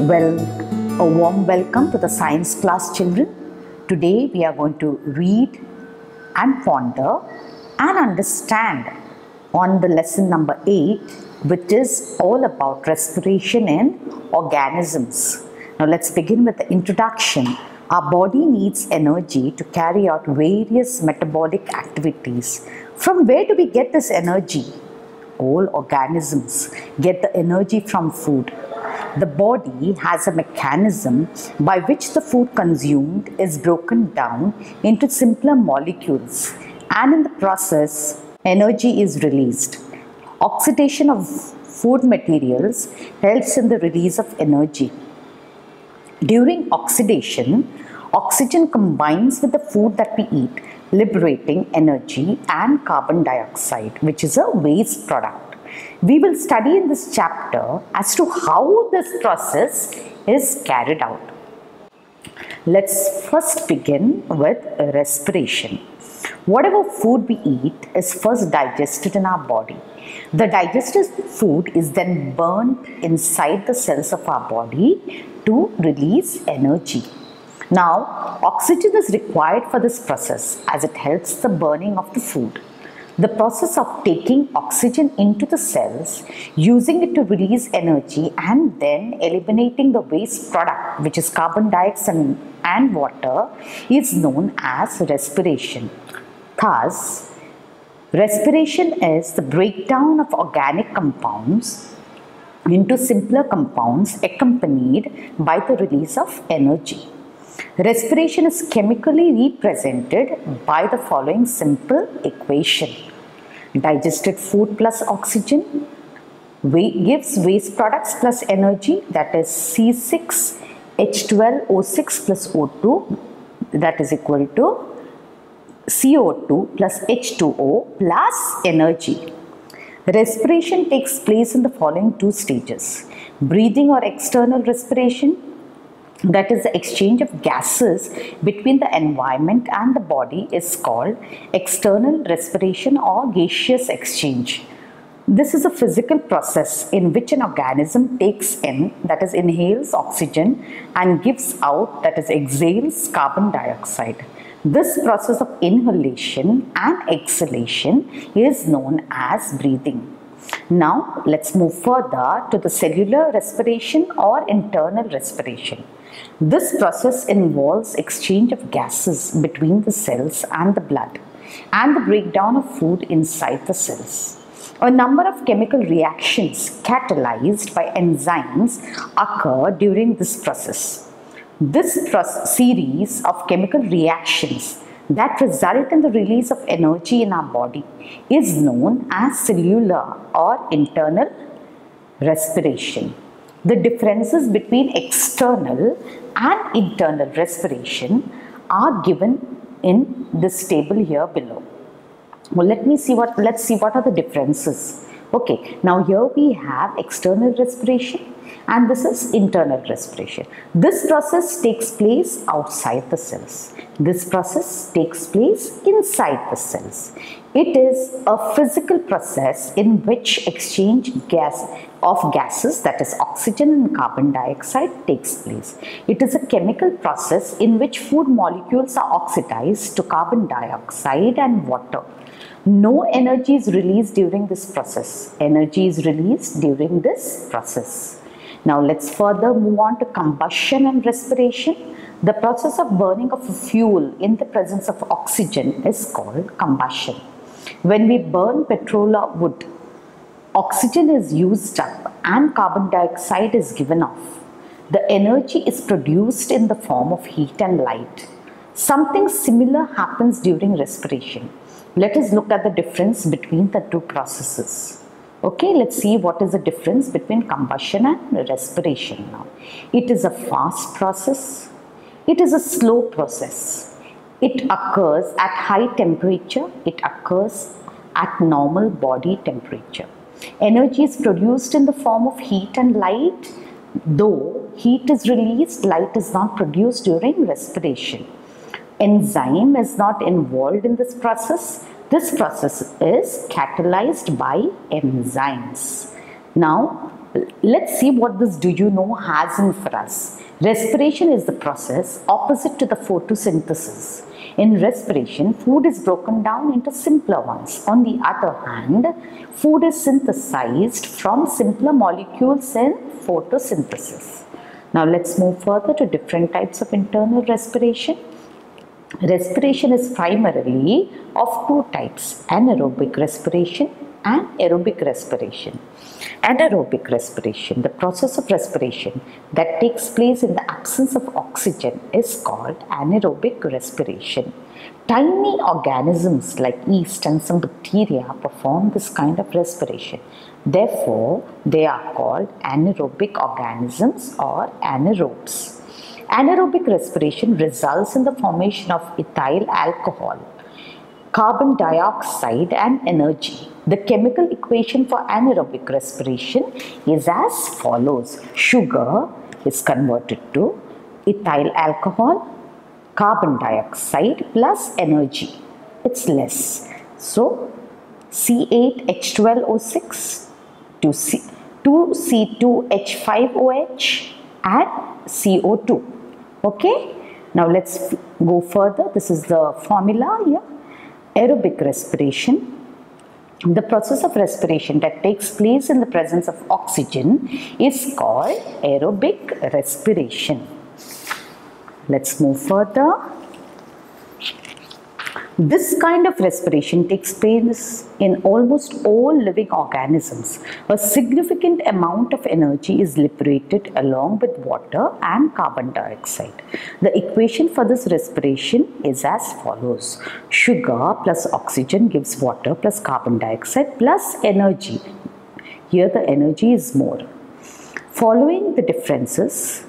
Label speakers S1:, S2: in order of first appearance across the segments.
S1: Well, a warm welcome to the science class, children. Today we are going to read and ponder and understand on the lesson number 8, which is all about respiration in organisms. Now let's begin with the introduction. Our body needs energy to carry out various metabolic activities. From where do we get this energy? All organisms get the energy from food. The body has a mechanism by which the food consumed is broken down into simpler molecules, and in the process, energy is released. Oxidation of food materials helps in the release of energy. During oxidation, oxygen combines with the food that we eat, liberating energy and carbon dioxide, which is a waste product. We will study in this chapter as to how this process is carried out. Let's first begin with respiration. Whatever food we eat is first digested in our body. The digested food is then burnt inside the cells of our body to release energy. Now, oxygen is required for this process as it helps the burning of the food. The process of taking oxygen into the cells, using it to release energy, and then eliminating the waste product, which is carbon dioxide and water, is known as respiration. Thus, respiration is the breakdown of organic compounds into simpler compounds accompanied by the release of energy. Respiration is chemically represented by the following simple equation. Digested food plus oxygen gives waste products plus energy, that is C6H12O6 plus O2, that is equal to CO2 plus H2O plus energy. Respiration takes place in the following two stages. Breathing or external respiration, that is the exchange of gases between the environment and the body, is called external respiration or gaseous exchange. This is a physical process in which an organism takes in, that is inhales oxygen, and gives out, that is exhales carbon dioxide. This process of inhalation and exhalation is known as breathing. Now let's move further to the cellular respiration or internal respiration. This process involves exchange of gases between the cells and the blood, and the breakdown of food inside the cells. A number of chemical reactions catalyzed by enzymes occur during this process. This series of chemical reactions that result in the release of energy in our body is known as cellular or internal respiration. The differences between external and internal respiration are given in this table here below. Well, let's see what are the differences. Okay, now here we have external respiration and this is internal respiration. This process takes place outside the cells. This process takes place inside the cells. It is a physical process in which exchange of gases, that is oxygen and carbon dioxide, takes place. It is a chemical process in which food molecules are oxidized to carbon dioxide and water. No energy is released during this process. Energy is released during this process. Now let's further move on to combustion and respiration. The process of burning of a fuel in the presence of oxygen is called combustion. When we burn petrol or wood, oxygen is used up and carbon dioxide is given off. The energy is produced in the form of heat and light. Something similar happens during respiration. Let us look at the difference between the two processes. Okay, let's see what is the difference between combustion and respiration now. It is a fast process. It is a slow process. It occurs at high temperature. It occurs at normal body temperature. Energy is produced in the form of heat and light. Though heat is released, light is not produced during respiration. Enzyme is not involved in this process. This process is catalyzed by enzymes. Now, let's see what this do you know has in for us. Respiration is the process opposite to the photosynthesis. In respiration, food is broken down into simpler ones. On the other hand, food is synthesized from simpler molecules in photosynthesis. Now let's move further to different types of internal respiration. Respiration is primarily of two types, anaerobic respiration and aerobic respiration. Anaerobic respiration, the process of respiration that takes place in the absence of oxygen, is called anaerobic respiration. Tiny organisms like yeast and some bacteria perform this kind of respiration. Therefore, they are called anaerobic organisms or anaerobes. Anaerobic respiration results in the formation of ethyl alcohol, carbon dioxide and energy. The chemical equation for anaerobic respiration is as follows. Sugar is converted to ethyl alcohol, carbon dioxide plus energy. It's less. So, C8H12O6 to C2H5OH and CO2. Okay. Now let's go further. This is the formula here. Aerobic respiration. The process of respiration that takes place in the presence of oxygen is called aerobic respiration. Let's move further. This kind of respiration takes place in almost all living organisms. A significant amount of energy is liberated along with water and carbon dioxide. The equation for this respiration is as follows. Sugar plus oxygen gives water plus carbon dioxide plus energy. Here the energy is more. Following the differences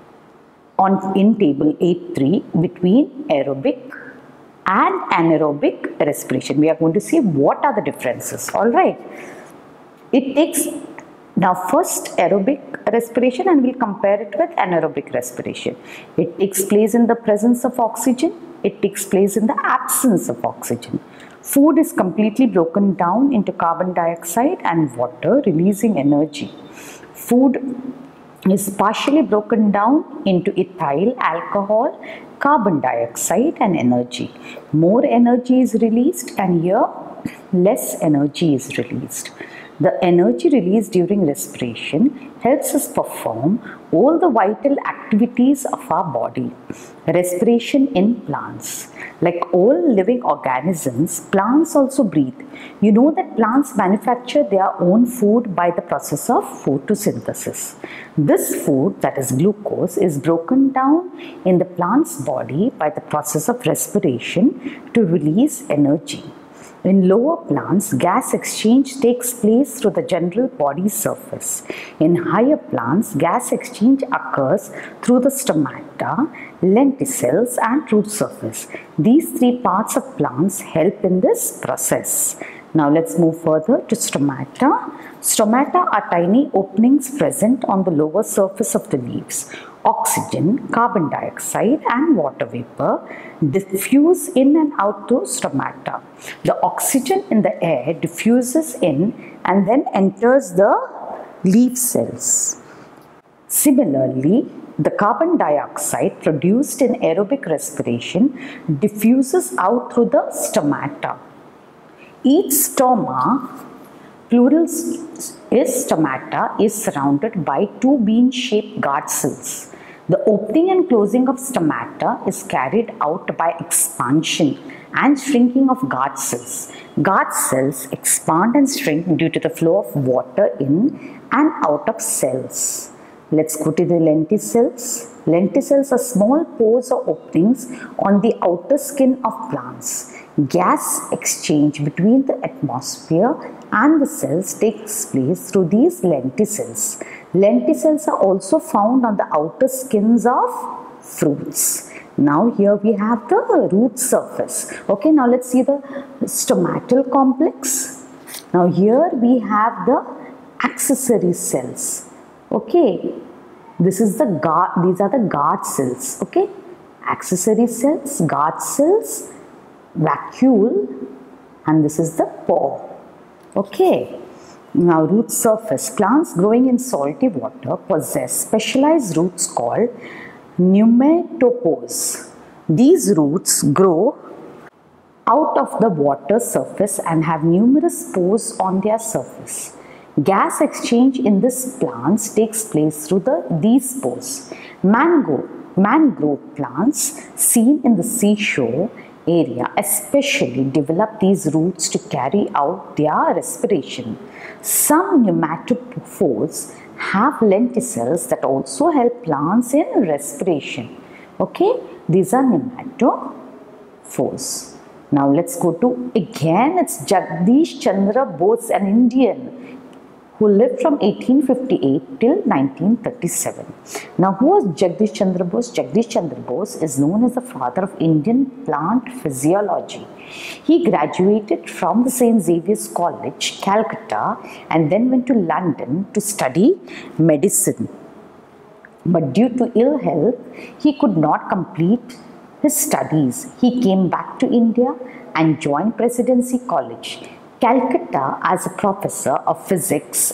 S1: in table 8.3 between aerobic and anaerobic respiration. We are going to see what are the differences. Alright. It takes now first aerobic respiration and we'll compare it with anaerobic respiration. It takes place in the presence of oxygen. It takes place in the absence of oxygen. Food is completely broken down into carbon dioxide and water, releasing energy. Food is partially broken down into ethyl alcohol, carbon dioxide and energy. More energy is released and here less energy is released. The energy released during respiration helps us perform all the vital activities of our body. Respiration in plants. Like all living organisms, plants also breathe. You know that plants manufacture their own food by the process of photosynthesis. This food, that is glucose, is broken down in the plant's body by the process of respiration to release energy. In lower plants, gas exchange takes place through the general body surface. In higher plants, gas exchange occurs through the stomata, lenticels and root surface. These three parts of plants help in this process. Now let's move further to stomata. Stomata are tiny openings present on the lower surface of the leaves. Oxygen, carbon dioxide and water vapor diffuse in and out through stomata. The oxygen in the air diffuses in and then enters the leaf cells. Similarly, the carbon dioxide produced in aerobic respiration diffuses out through the stomata. Each stoma, plural is stomata, is surrounded by two bean-shaped guard cells. The opening and closing of stomata is carried out by expansion and shrinking of guard cells. Guard cells expand and shrink due to the flow of water in and out of cells. Let's go to the lenticels. Lenticels are small pores or openings on the outer skin of plants. Gas exchange between the atmosphere and the cells takes place through these lenticels. Lenticels are also found on the outer skins of fruits. Now here we have the root surface. Okay, now let's see the stomatal complex. Now here we have the accessory cells. Okay, this is the guard, these are the guard cells. Okay, accessory cells, guard cells, vacuole, and this is the pore. Okay, Now, root surface. Plants growing in salty water possess specialized roots called pneumatophores. These roots grow out of the water surface and have numerous pores on their surface. Gas exchange in these plants takes place through these pores. Mangrove plants seen in the seashore area especially develop these roots to carry out their respiration. Some pneumatophores have lenticels that also help plants in respiration. Okay, these are pneumatophores. Now let's go to, again, it's Jagdish Chandra Bose, an Indian who lived from 1858 till 1937. Now, who was Jagdish Chandra Bose? Jagdish Chandra Bose is known as the father of Indian plant physiology. He graduated from the St. Xavier's College, Calcutta, and then went to London to study medicine. But due to ill health, he could not complete his studies. He came back to India and joined Presidency College, Calcutta, as a professor of physics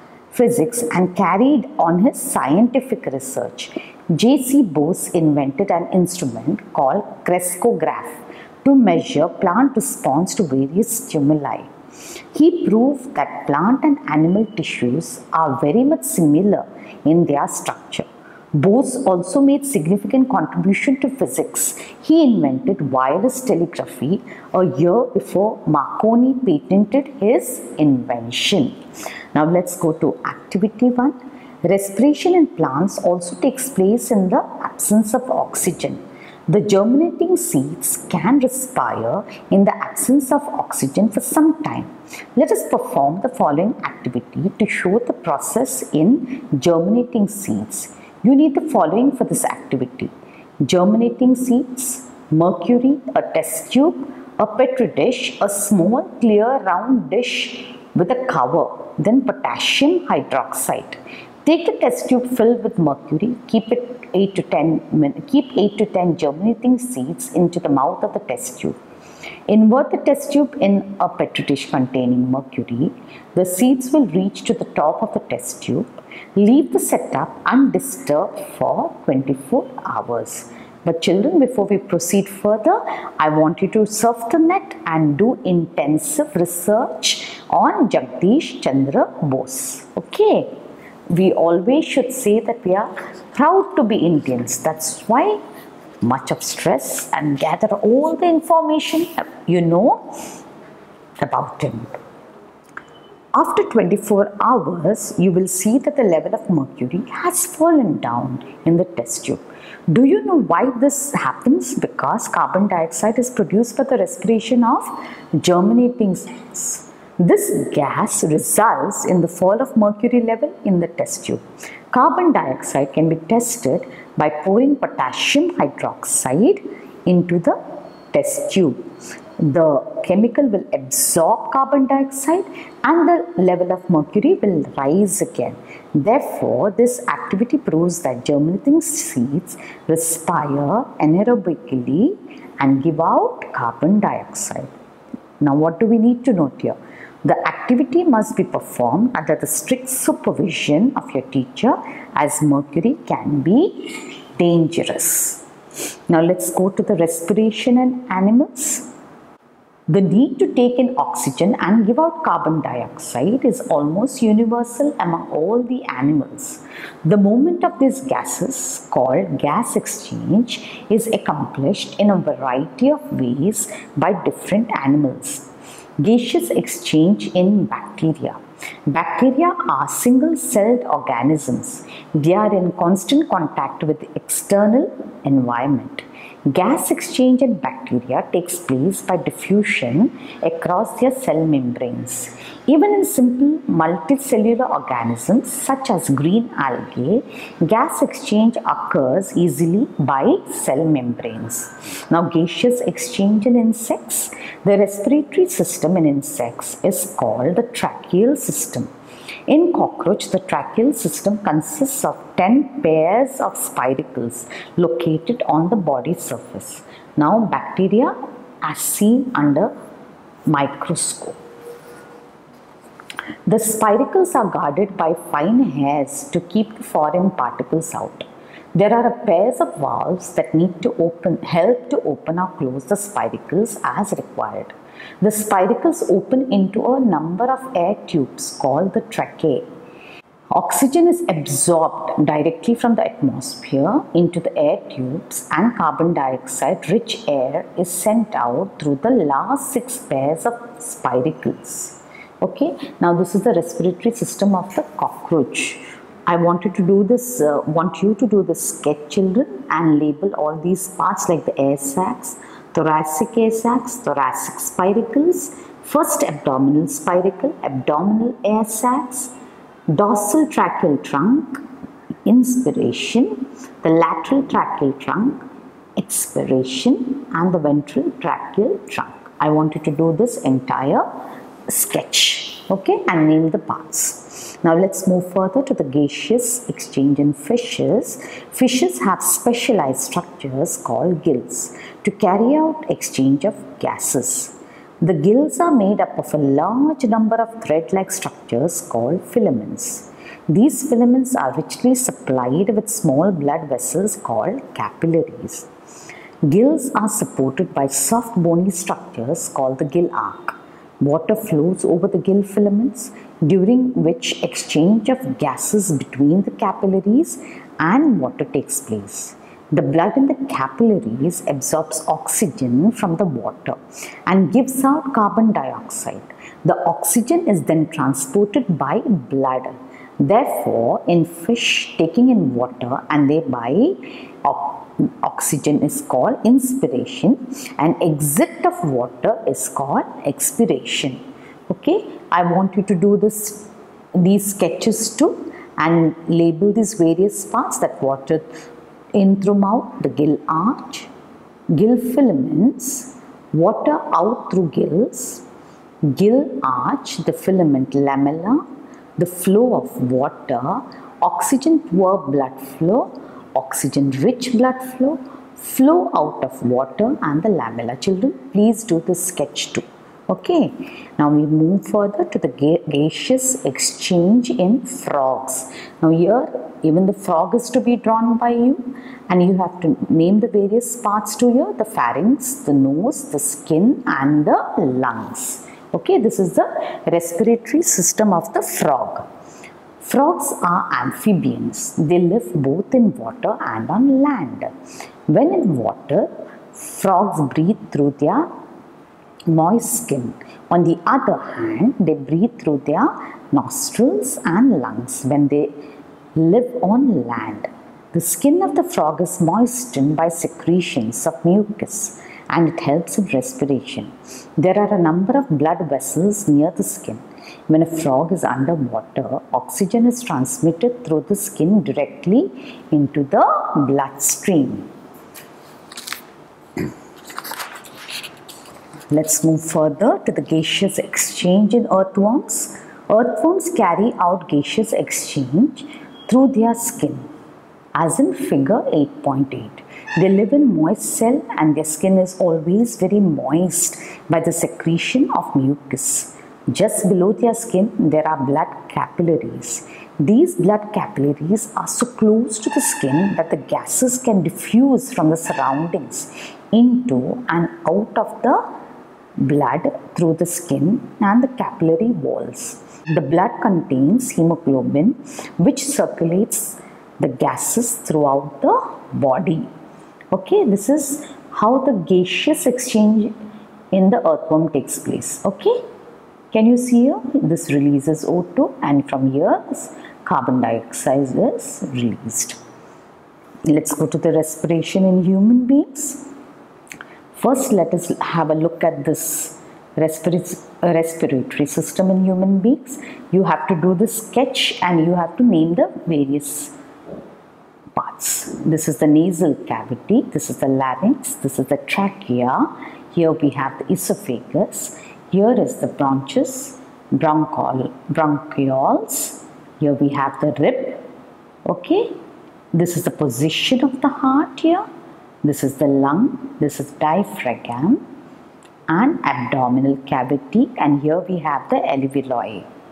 S1: and carried on his scientific research. J.C. Bose invented an instrument called crescograph to measure plant response to various stimuli. He proved that plant and animal tissues are very much similar in their structure. Bose also made significant contribution to physics. He invented wireless telegraphy a year before Marconi patented his invention. Now let's go to activity 1. Respiration in plants also takes place in the absence of oxygen. The germinating seeds can respire in the absence of oxygen for some time. Let us perform the following activity to show the process in germinating seeds. You need the following for this activity: germinating seeds, mercury, a test tube, a petri dish, a small clear round dish with a cover, then potassium hydroxide. Take the test tube filled with mercury, keep 8 to 10 germinating seeds into the mouth of the test tube. Invert the test tube in a petri dish containing mercury. The seeds will reach to the top of the test tube. Leave the setup undisturbed for 24 hours. But children, before we proceed further, I want you to surf the net and do intensive research on Jagdish Chandra Bose. Okay? We always should say that we are proud to be Indians. That's why much of stress, and gather all the information you know about him. After 24 hours, you will see that the level of mercury has fallen down in the test tube. Do you know why this happens? Because carbon dioxide is produced by the respiration of germinating cells. This gas results in the fall of mercury level in the test tube. Carbon dioxide can be tested by pouring potassium hydroxide into the test tube. The chemical will absorb carbon dioxide and the level of mercury will rise again. Therefore, this activity proves that germinating seeds respire anaerobically and give out carbon dioxide. Now, what do we need to note here? The activity must be performed under the strict supervision of your teacher, as mercury can be dangerous. Now let's go to the respiration in animals. The need to take in oxygen and give out carbon dioxide is almost universal among all the animals. The movement of these gases, called gas exchange, is accomplished in a variety of ways by different animals. Gaseous exchange in bacteria. Bacteria are single-celled organisms. They are in constant contact with the external environment. Gas exchange in bacteria takes place by diffusion across their cell membranes. Even in simple multicellular organisms such as green algae, gas exchange occurs easily by cell membranes. Now, gaseous exchange in insects. The respiratory system in insects is called the tracheal system. In cockroach, the tracheal system consists of 10 pairs of spiracles located on the body surface. Now, bacteria are seen under microscope. The spiracles are guarded by fine hairs to keep the foreign particles out. There are a pairs of valves that need to help to open or close the spiracles as required. The spiracles open into a number of air tubes called the tracheae. Oxygen is absorbed directly from the atmosphere into the air tubes, and carbon dioxide rich air is sent out through the last 6 pairs of spiracles. Okay, now this is the respiratory system of the cockroach. I want you to do this sketch, children, and label all these parts like the air sacs, thoracic air sacs, thoracic spiracles, first abdominal spiracle, abdominal air sacs, dorsal tracheal trunk, inspiration, the lateral tracheal trunk, expiration, and the ventral tracheal trunk. I want you to do this entire sketch, okay, and name the parts. Now let's move further to the gaseous exchange in fishes. Fishes have specialized structures called gills to carry out exchange of gases. The gills are made up of a large number of thread-like structures called filaments. These filaments are richly supplied with small blood vessels called capillaries. Gills are supported by soft bony structures called the gill arch. Water flows over the gill filaments, during which exchange of gases between the capillaries and water takes place. The blood in the capillaries absorbs oxygen from the water and gives out carbon dioxide. The oxygen is then transported by blood. Therefore, in fish, taking in water and thereby oxygen is called inspiration, and exit of water is called expiration. Okay, I want you to do these sketches too and label these various parts, that water in through mouth, the gill arch, gill filaments, water out through gills, gill arch, the filament lamella, the flow of water, oxygen poor blood flow, oxygen rich blood flow, flow out of water, and the lamella. Children, please do this sketch too. Okay, now we move further to the gaseous exchange in frogs. Now here, even the frog is to be drawn by you, and you have to name the various parts to here: the pharynx, the nose, the skin, and the lungs. Okay, this is the respiratory system of the frog. Frogs are amphibians. They live both in water and on land. When in water, frogs breathe through their moist skin. On the other hand, they breathe through their nostrils and lungs when they live on land. The skin of the frog is moistened by secretions of mucus, and it helps in respiration. There are a number of blood vessels near the skin. When a frog is underwater, oxygen is transmitted through the skin directly into the bloodstream. Let's move further to the gaseous exchange in earthworms. Earthworms carry out gaseous exchange through their skin, as in figure 8.8. They live in moist cell, and their skin is always very moist by the secretion of mucus. Just below their skin, there are blood capillaries. These blood capillaries are so close to the skin that the gases can diffuse from the surroundings into and out of the blood through the skin and the capillary walls. The blood contains hemoglobin, which circulates the gases throughout the body. Okay, this is how the gaseous exchange in the earthworm takes place. Okay, can you see here? This releases O2, and from here carbon dioxide is released. Let's go to the respiration in human beings. First, let us have a look at this respiratory system in human beings. You have to do the sketch and you have to name the various parts. This is the nasal cavity, this is the larynx, this is the trachea, here we have the esophagus, here is the bronchus, bronchioles, here we have the rib, okay, this is the position of the heart here, this is the lung, this is diaphragm and abdominal cavity, and here we have the alveoli.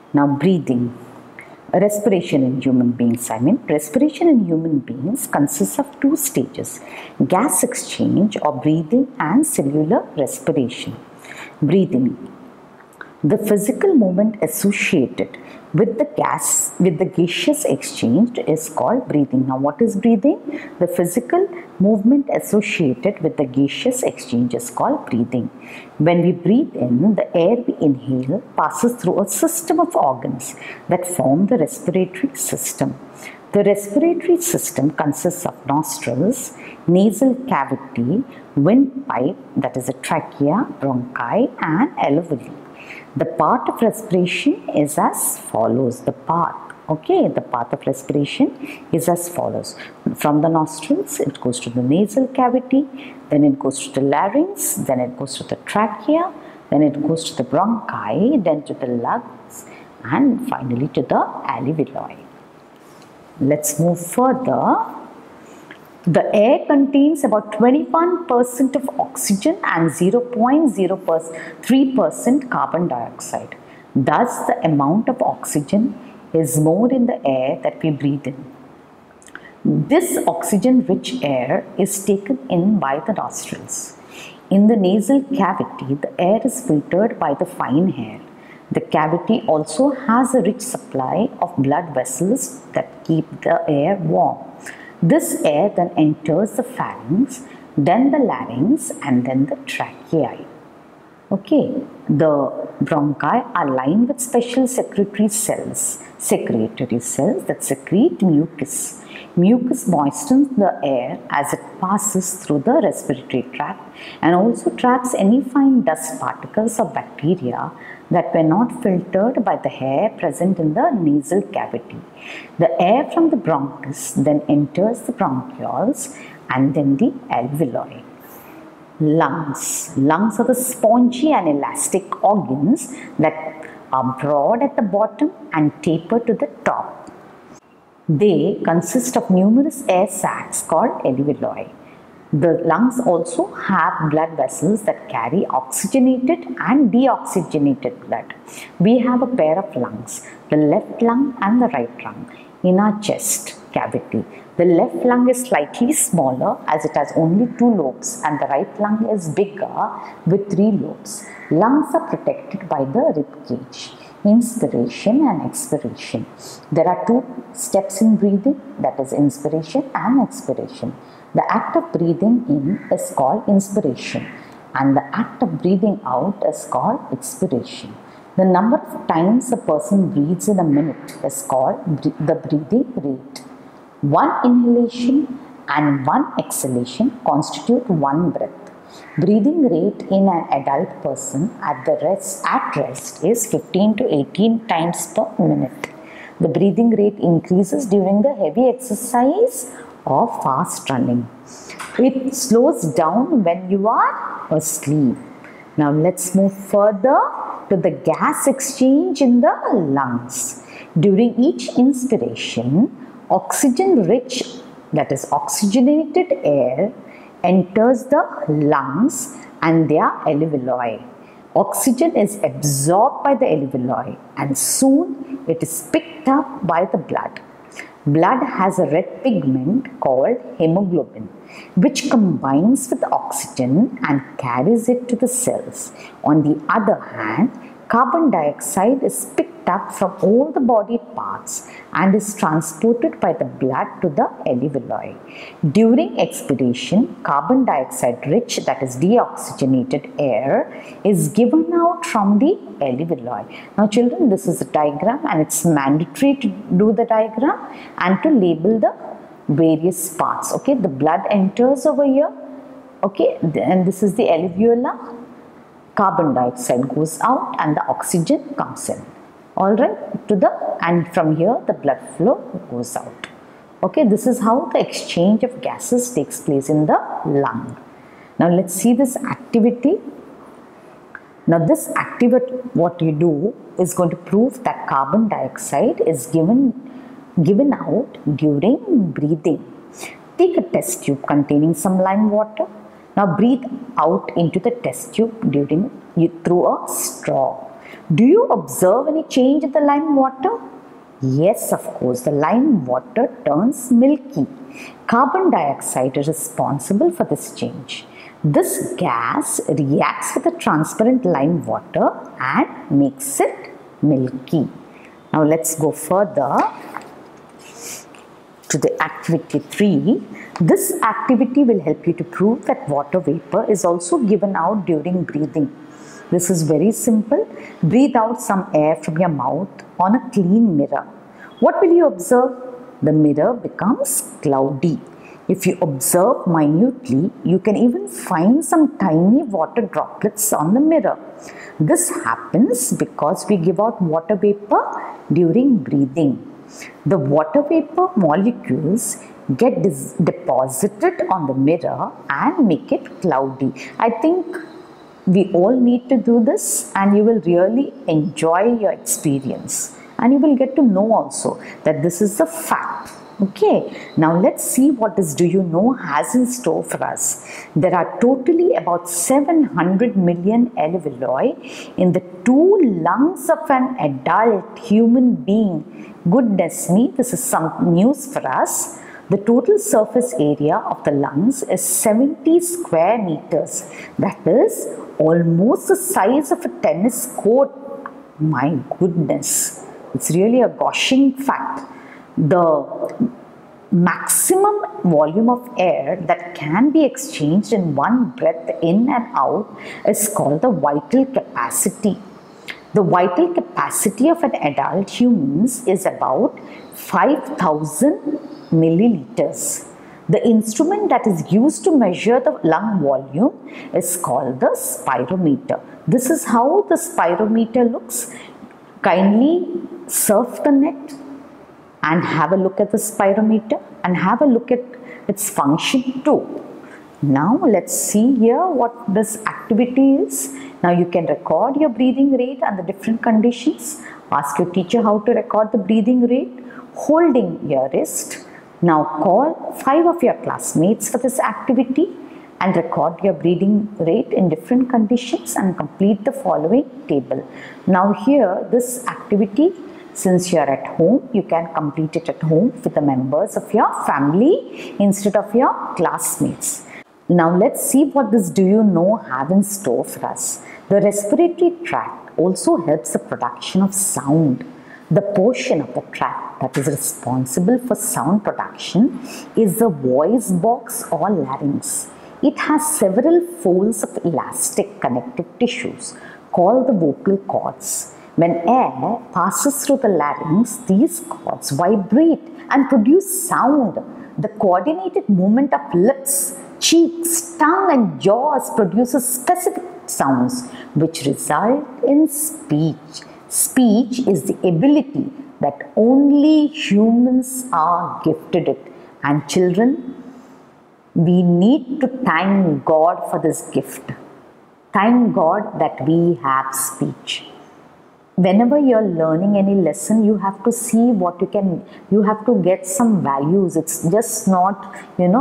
S1: Now breathing. Respiration in human beings. Respiration in human beings consists of two stages: gas exchange or breathing and cellular respiration. Breathing. The physical movement associated with the gaseous exchange is called breathing. Now what is breathing? The physical movement associated with the gaseous exchange is called breathing. When we breathe in, the air we inhale passes through a system of organs that form the respiratory system. The respiratory system consists of nostrils, nasal cavity, windpipe, that is a trachea, bronchi and alveoli. The path of respiration is as follows. The path of respiration is as follows. From the nostrils, it goes to the nasal cavity, then it goes to the larynx, then it goes to the trachea, then it goes to the bronchi, then to the lungs, and finally to the alveoli. Let's move further. The air contains about 21% of oxygen and 0.03% carbon dioxide. Thus, the amount of oxygen is more in the air that we breathe in. This oxygen-rich air is taken in by the nostrils. In the nasal cavity, the air is filtered by the fine hair. The cavity also has a rich supply of blood vessels that keep the air warm. This air then enters the pharynx, then the larynx, and then the tracheae. The bronchi are lined with special secretory cells that secrete mucus. Mucus moistens the air as it passes through the respiratory tract and also traps any fine dust particles or bacteria that were not filtered by the hair present in the nasal cavity. The air from the bronchus then enters the bronchioles and then the alveoli. Lungs. Lungs are the spongy and elastic organs that are broad at the bottom and taper to the top. They consist of numerous air sacs called alveoli. The lungs also have blood vessels that carry oxygenated and deoxygenated blood. We have a pair of lungs, the left lung and the right lung, in our chest cavity. The left lung is slightly smaller as it has only 2 lobes, and the right lung is bigger with 3 lobes. Lungs are protected by the rib cage. Inspiration and expiration. There are 2 steps in breathing, that is inspiration and expiration. The act of breathing in is called inspiration and the act of breathing out is called expiration. The number of times a person breathes in a minute is called the breathing rate. 1 inhalation and 1 exhalation constitute 1 breath. Breathing rate in an adult person at rest is 15 to 18 times per minute. The breathing rate increases during the heavy exercise or fast running. It slows down when you are asleep. Now let's move further to the gas exchange in the lungs. During each inspiration, oxygen-rich, that is oxygenated air, enters the lungs and their alveoli. Oxygen is absorbed by the alveoli and soon it is picked up by the blood. Blood has a red pigment called hemoglobin, which combines with oxygen and carries it to the cells. On the other hand, carbon dioxide is picked up from all the body parts and is transported by the blood to the alveoli. During expiration, carbon dioxide rich, that is deoxygenated air, is given out from the alveoli. Now children, this is a diagram and it's mandatory to do the diagram and to label the various parts. The blood enters over here, and this is the alveolar. Carbon dioxide goes out and the oxygen comes in. Alright, and from here the blood flow goes out. This is how the exchange of gases takes place in the lung. Now let's see this activity. Now this activity, what you do is going to prove that carbon dioxide is given out during breathing. Take a test tube containing some lime water. Now breathe out into the test tube through a straw. Do you observe any change in the lime water? Yes, of course, the lime water turns milky. Carbon dioxide is responsible for this change. This gas reacts with the transparent lime water and makes it milky. Now let's go further to the activity 3. This activity will help you to prove that water vapor is also given out during breathing. This is very simple. Breathe out some air from your mouth on a clean mirror. What will you observe? The mirror becomes cloudy. If you observe minutely, you can even find some tiny water droplets on the mirror. This happens because we give out water vapor during breathing. The water vapor molecules get deposited on the mirror and make it cloudy. I think we all need to do this, and you will really enjoy your experience, and you will get to know also that this is the fact. Okay, now let's see what this Do You Know has in store for us. There are totally about 700 million alveoli in the 2 lungs of an adult human being. Goodness me, this is some news for us. The total surface area of the lungs is 70 square meters. That is almost the size of a tennis court. My goodness, it's really a gushing fact. The maximum volume of air that can be exchanged in one breath in and out is called the vital capacity. The vital capacity of an adult humans is about 5,000 milliliters. The instrument that is used to measure the lung volume is called the spirometer. This is how the spirometer looks. Kindly surf the net and have a look at the spirometer and have a look at its function too. Now let's see here what this activity is. Now you can record your breathing rate under different conditions. Ask your teacher how to record the breathing rate holding your wrist. Now call 5 of your classmates for this activity and record your breathing rate in different conditions and complete the following table. Now here, this activity, since you are at home, you can complete it at home with the members of your family instead of your classmates. Now let's see what this Do You Know have in store for us. The respiratory tract also helps the production of sound. The portion of the tract that is responsible for sound production is the voice box or larynx. It has several folds of elastic connective tissues called the vocal cords. When air passes through the larynx, these cords vibrate and produce sound. The coordinated movement of lips, cheeks, tongue and jaws produces specific sounds which result in speech. Speech is the ability that only humans are gifted it, and children, we need to thank God for this gift. Thank God that we have speech. Whenever you're learning any lesson, you have to see what you have to get some values. It's just not,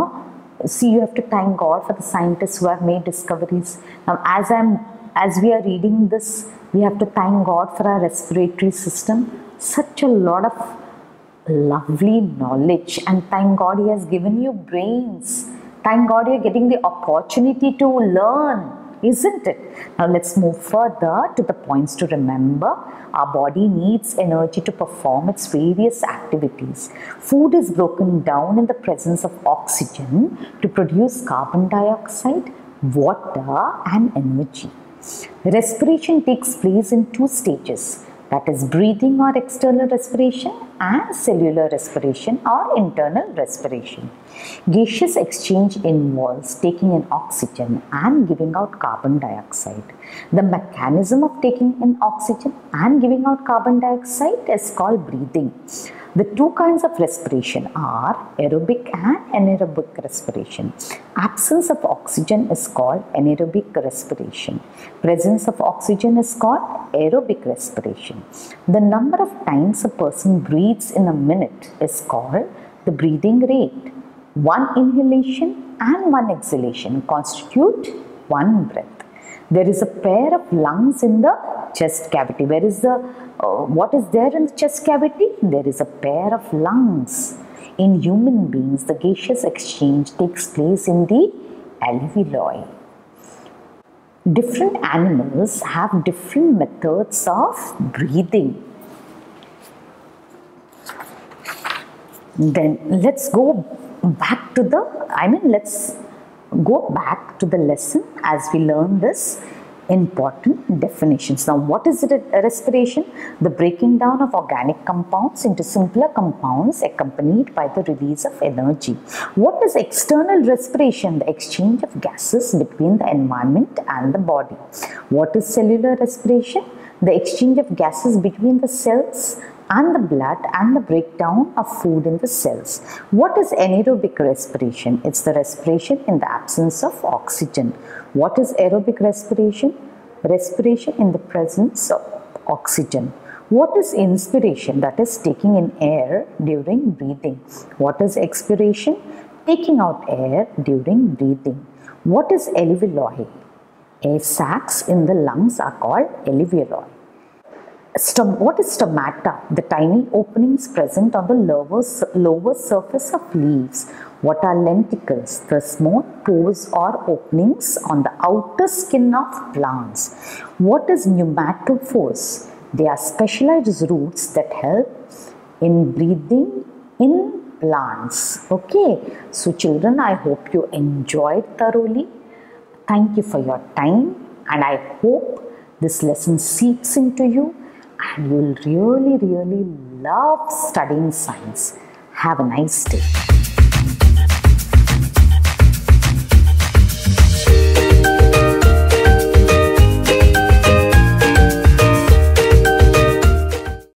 S1: see, you have to thank God for the scientists who have made discoveries. Now, as we are reading this, we have to thank God for our respiratory system. Such a lot of lovely knowledge, and thank God He has given you brains. Thank God you're getting the opportunity to learn, isn't it? Now let's move further to the points to remember. Our body needs energy to perform its various activities. Food is broken down in the presence of oxygen to produce carbon dioxide, water and energy. Respiration takes place in 2 stages, that is breathing or external respiration and cellular respiration or internal respiration. Gaseous exchange involves taking in oxygen and giving out carbon dioxide. The mechanism of taking in oxygen and giving out carbon dioxide is called breathing. The 2 kinds of respiration are aerobic and anaerobic respiration. Absence of oxygen is called anaerobic respiration. Presence of oxygen is called aerobic respiration. The number of times a person breathes in a minute is called the breathing rate. 1 inhalation and 1 exhalation constitute 1 breath. There is a pair of lungs in the chest cavity. Where is the, what is there in the chest cavity? There is a pair of lungs. In human beings, the gaseous exchange takes place in the alveoli. Different animals have different methods of breathing. Then let's go back to the, let's go back to the lesson as we learn this important definitions. Now, what is respiration? The breaking down of organic compounds into simpler compounds accompanied by the release of energy. What is external respiration? The exchange of gases between the environment and the body. What is cellular respiration? The exchange of gases between the cells and the blood and the breakdown of food in the cells. What is anaerobic respiration? It's the respiration in the absence of oxygen. What is aerobic respiration? Respiration in the presence of oxygen. What is inspiration? That is taking in air during breathing. What is expiration? Taking out air during breathing. What is alveoli? Air sacs in the lungs are called alveoli. What is stomata? The tiny openings present on the lower surface of leaves. What are lenticles? The small pores or openings on the outer skin of plants. What is pneumatophores? They are specialized roots that help in breathing in plants. Okay, so children, I hope you enjoyed thoroughly. Thank you for your time, and I hope this lesson seeps into you and you will really love studying science. Have a nice day.